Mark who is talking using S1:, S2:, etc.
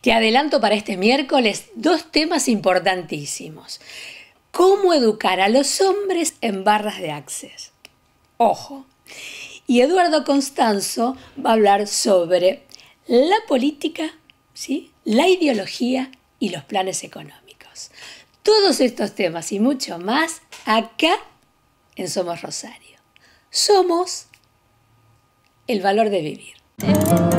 S1: Te adelanto para este miércoles dos temas importantísimos. ¿Cómo educar a los hombres en barras de Access? Ojo. Y Eduardo Constanzo va a hablar sobre la política, ¿sí?, la ideología y los planes económicos. Todos estos temas y mucho más acá en Somos Rosario. Somos el valor de vivir.